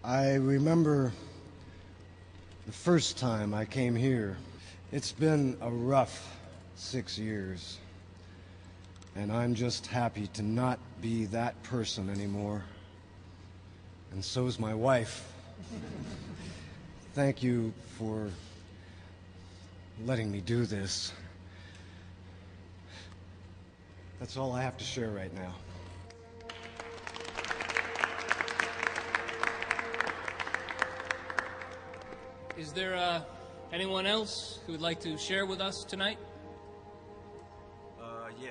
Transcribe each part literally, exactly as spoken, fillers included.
I remember the first time I came here. It's been a rough six years, and I'm just happy to not be that person anymore. And so's my wife. Thank you for letting me do this. That's all I have to share right now. Is there uh, anyone else who would like to share with us tonight? Uh, yeah.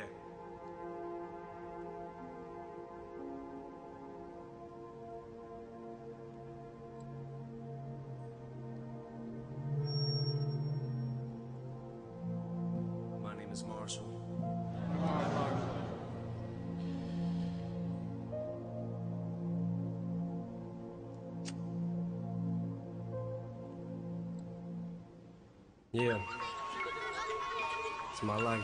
My name is Marshall. Yeah, it's my life.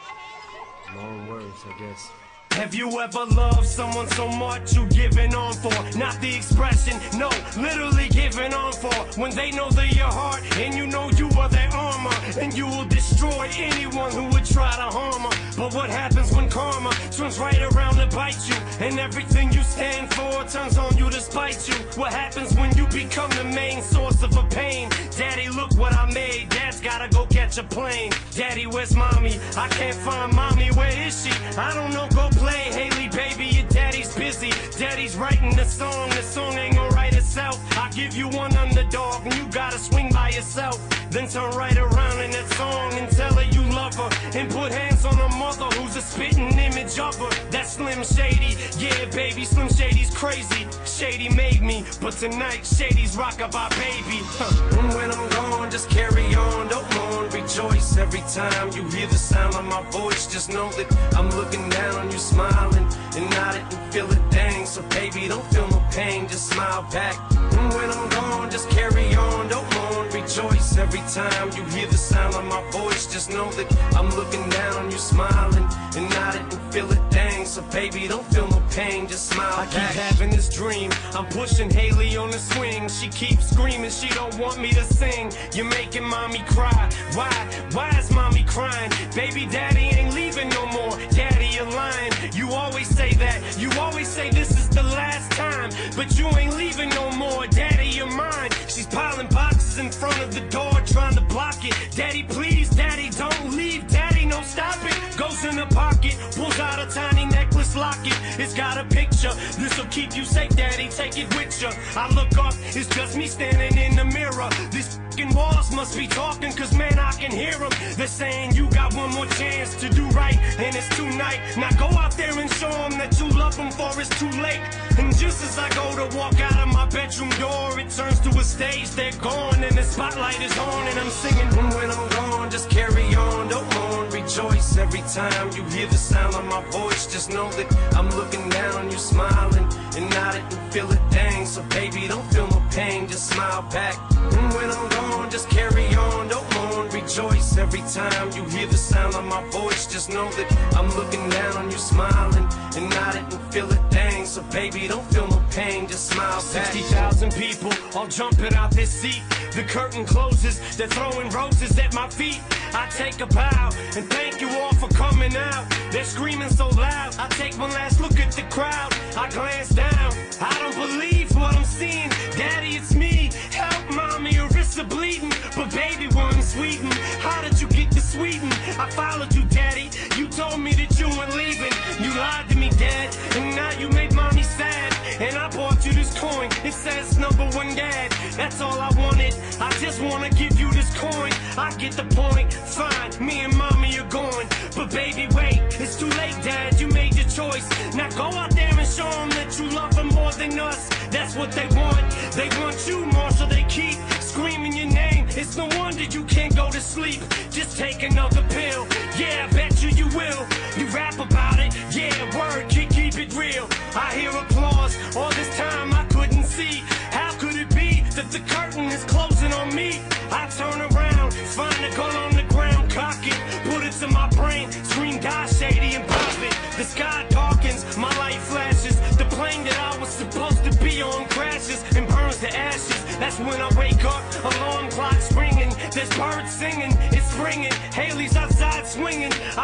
Long words, I guess. Have you ever loved someone so much you giving on for? Not the expression, no, literally giving on for. When they know they're your heart and you know you are their armor, and you will destroy anyone who would try to harm her. But what happens when karma turns right around to bite you, and everything you stand for turns on you to spite you? What happens when you become the main source of a pain? Daddy, look what I made. Dad's gotta go catch a plane. Daddy, where's mommy? I can't find mommy. Where is she? I don't know, go play. Haley, baby, your daddy's busy. Daddy's writing the song. The song ain't gonna write itself. I give you one underdog and you gotta swing by yourself. Then turn right around in that song and tell her you love her, and put hands on her mother who's a spitting image of her. That's Slim Shady. Yeah, baby, Slim Shady's crazy. Shady made me, but tonight Shady's rockabye baby. Huh. And when I'm gone, just carry on, don't mourn, rejoice. Every time you hear the sound of my voice, just know that I'm looking down on you, smiling and nodding and feel it, dang. So baby, don't feel no pain, just smile back. And when I'm gone, just carry on, don't mourn, rejoice. Every time you hear the sound of my voice, just know that I'm looking down on you, smiling and nodding and feel it, dang. So baby, don't feel no pain, just smile I back. keep having this dream, I'm pushing Haley on the swing. She keeps screaming, she don't want me to sing. You're making mommy cry. Why? Why is mommy crying? Baby, daddy ain't leaving no more. Daddy, you're lying. You always say that. You always say this is the last time, but you ain't leaving no more. Daddy, you're mine. She's piling boxes in front of the door, trying to block it. Daddy, please, daddy, don't leave. Daddy, no, stop it. Goes in the pocket, pulls out a tiny necklace locket. It's got a picture. This'll keep you safe, daddy, take it with you. I look up, it's just me standing in the mirror. These fucking walls must be talking, cause man, I can hear them. They're saying you got one more chance to do right, and it's tonight. Now go out there and show them that you love them, for it's too late. And just as I go to walk out of my bedroom door, it turns to a stage, they're gone, and the spotlight is on, and I'm singing. And when I'm gone, just carry on, don't mourn, rejoice. Every time you hear the sound of my voice, just know that I'm looking down on you, smiling and nodding and feel it, dang. So baby, don't feel no pain, just smile back. And when I'm gone, just carry on, don't mourn, rejoice. Every time you hear the sound of my voice, just know that I'm looking down on you, smiling and nodding and feel it, dang. So baby, don't feel no pain, just smile back. sixty thousand people all jumping out their seat. The curtain closes, they're throwing roses at my feet. I take a bow and thank you all for coming out. They're screaming so loud, I take one last look at the crowd. I glance down, I don't believe what I'm seeing. Daddy, it's me, help mommy, her wrists are bleeding. But baby, we're in Sweden, how did you get to Sweden? I followed you, daddy, you told me that you weren't leaving. You lied to me, dad, and now you made mommy sad. And I bought you this coin, it says number one dad. That's all I wanted, I just wanna give you this coin. I get the point, fine, me and mommy are going. But baby, wait, it's too late, dad, you made your choice. Now go out there and show them that you love them more than us. That's what they want, they want you, Marshall, they keep screaming your name. It's no wonder you can't go to sleep, just take another pill. Yeah, I bet you you will, you rap about it. Yeah, word, keep, keep it real. I hear applause, all this time I couldn't see. How could it be that the curtain is closing on me? I turn around, find a gun on the ground, cock it, put it to my brain, scream die shady and pop it. The sky darkens, my light flashes, the plane that I was supposed to be on crashes and burns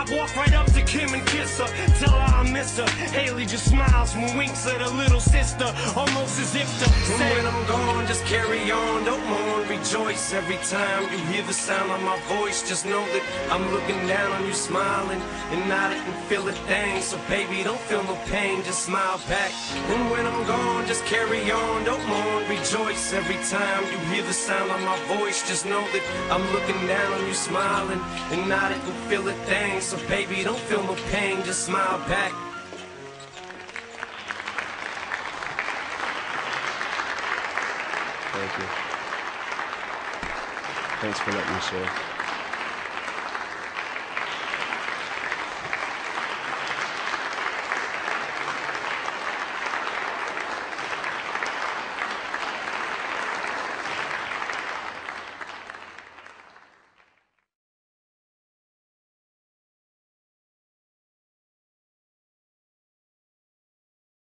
I walk right up to Kim and kiss her, tell her I miss her. Haley just smiles and winks at her little sister, almost as if to say, and when I'm gone, just carry on, don't mourn, rejoice. Every time you hear the sound of my voice, just know that I'm looking down on you, smiling and nodding and feel a thing. So baby, don't feel no pain, just smile back. And when I'm gone, just carry on, don't mourn, rejoice. Every time you hear the sound of my voice, just know that I'm looking down on you, smiling and nodding and feel a thing. So baby, don't feel no pain, just smile back. Thank you. Thanks for letting me share.